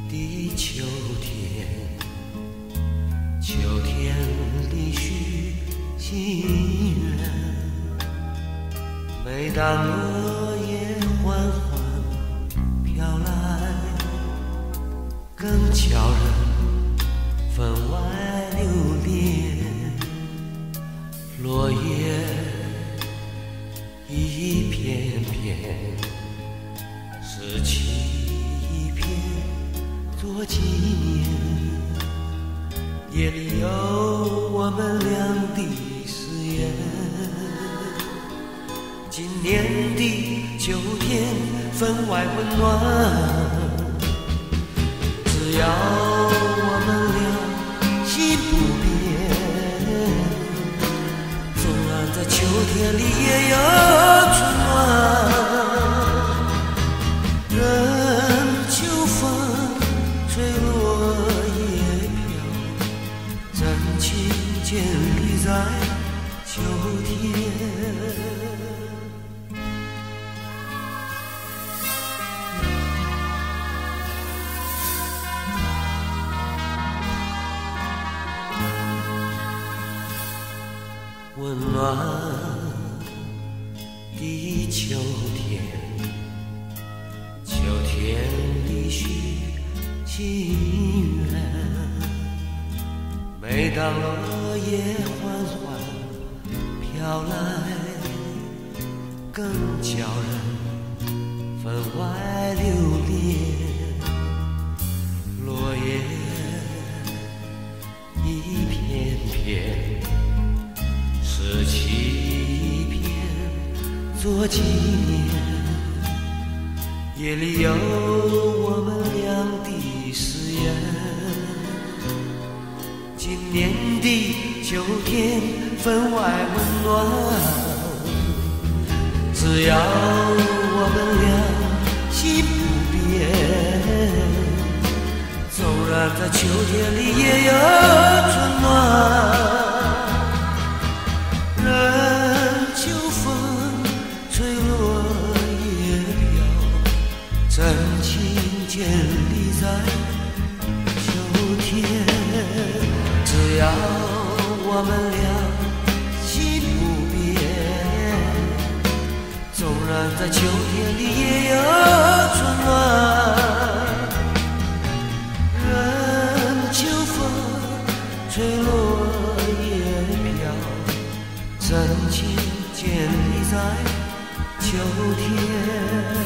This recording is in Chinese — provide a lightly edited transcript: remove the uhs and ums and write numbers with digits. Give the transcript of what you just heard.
的秋天，秋天里许心愿。每当落叶缓缓飘来，更叫人分外留恋。落叶一片片，拾起一片做纪念。夜里有我们俩的誓言，今年的秋天分外温暖。只要我们俩心不变，纵然在秋天里也有春暖。任秋风吹落叶飘，真情建立在秋天。温暖的秋天，秋天里许心愿。每当落叶缓缓飘来，更叫人分外留恋。落叶一片片，拾起一片做纪念。夜里有我们俩的誓言，今年的秋天分外温暖。只要我们俩心不变，纵然在秋天里也有春暖。任秋风吹落叶飘，真情建立在秋天。只要我们俩心不变，纵然在秋天里也有春暖。任秋风吹落叶飘，真情建立在秋天。